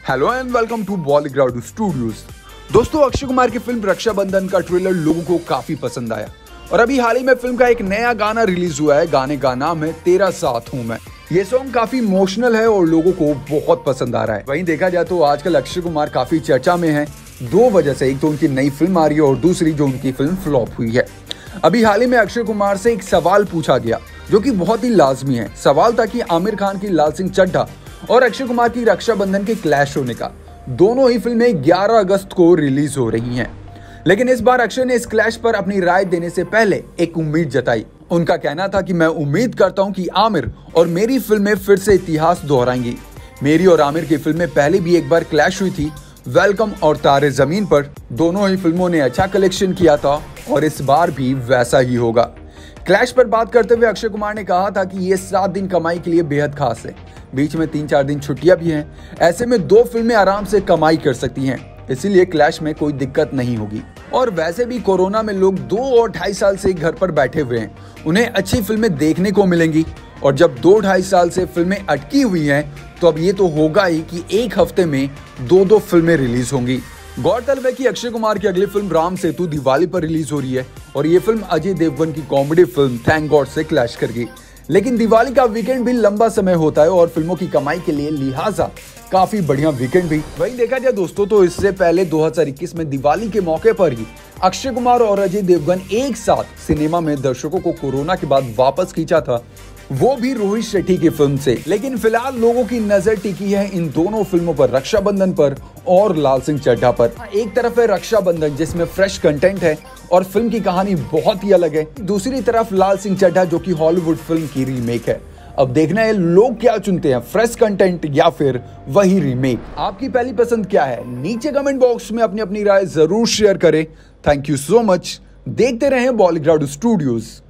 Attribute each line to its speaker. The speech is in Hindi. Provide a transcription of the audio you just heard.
Speaker 1: Hello and welcome to Bollyground studios. दोस्तों, अक्षय कुमार की फिल्म रक्षाबंधन का ट्रेलर लोगों को काफी पसंद आया और अभी हाल ही में फिल्म का एक नया गाना रिलीज हुआ है। गाने का नाम है तेरा साथ हूं मैं। ये सॉन्ग काफी इमोशनल है और लोगों को बहुत पसंद आ रहा है। वहीं देखा जाए तो आजकल अक्षय कुमार काफी चर्चा में है, दो वजह से। एक तो उनकी नई फिल्म आ रही है और दूसरी जो उनकी फिल्म फ्लॉप हुई है। अभी हाल ही में अक्षय कुमार से एक सवाल पूछा गया जो कि बहुत ही लाजमी है। सवाल था कि आमिर खान की लाल सिंह चड्ढा और अक्षय कुमार की रक्षाबंधन के क्लैश होने का। दोनों ही फिल्में 11 अगस्त को रिलीज हो रही हैं। लेकिन इस बार अक्षय ने इस क्लैश पर अपनी राय देने से पहले एक उम्मीद जताई। उनका कहना था कि मैं उम्मीद करता हूं कि आमिर और मेरी फिल्में फिर से इतिहास दोहराएंगी। मेरी और आमिर की फिल्में पहले भी एक बार क्लैश हुई थी, वेलकम और तारे जमीन पर। दोनों ही फिल्मों ने अच्छा कलेक्शन किया था और इस बार भी वैसा ही होगा। क्लैश पर बात करते हुए अक्षय कुमार ने कहा था कि ये 7 दिन कमाई के लिए बेहद खास है। बीच में 3-4 दिन छुट्टियां भी हैं। ऐसे में 2 फिल्में आराम से कमाई कर सकती हैं, इसीलिए क्लैश में कोई दिक्कत नहीं होगी। और वैसे भी कोरोना में लोग 2 और 2.5 साल से घर पर बैठे हुए हैं, उन्हें अच्छी फिल्में देखने को मिलेंगी। और जब 2-2.5 साल से फिल्में अटकी हुई हैं, तो अब ये तो होगा ही कि एक हफ्ते में 2-2 फिल्में रिलीज होंगी। गौरतलब है कि अक्षय कुमार की अगली फिल्म राम सेतु दिवाली पर रिलीज हो रही है और ये फिल्म अजय देवगन की कॉमेडी फिल्म थैंक गॉड से क्लैश करेगी। लेकिन दिवाली का वीकेंड भी लंबा समय होता है और फिल्मों की कमाई के लिए लिहाजा काफी बढ़िया वीकेंड भी। वहीं देखा जाए दोस्तों, तो इससे पहले 2021 में दिवाली के मौके पर ही अक्षय कुमार और अजय देवगन एक साथ सिनेमा में दर्शकों को कोरोना के बाद वापस खींचा था, वो भी रोहित शेट्टी की फिल्म से। लेकिन फिलहाल लोगों की नजर टिकी है इन दोनों फिल्मों पर, रक्षाबंधन पर और लाल सिंह चड्ढा पर। एक तरफ है रक्षाबंधन जिसमें फ्रेश कंटेंट है और फिल्म की कहानी बहुत ही अलग है। दूसरी तरफ लाल सिंह चड्ढा जो कि हॉलीवुड फिल्म की रीमेक है। अब देखना है लोग क्या चुनते हैं, फ्रेश कंटेंट या फिर वही रीमेक। आपकी पहली पसंद क्या है? नीचे कमेंट बॉक्स में अपनी अपनी राय जरूर शेयर करें। Thank you so much. देखते रहें बॉलीग्राउड स्टूडियोज।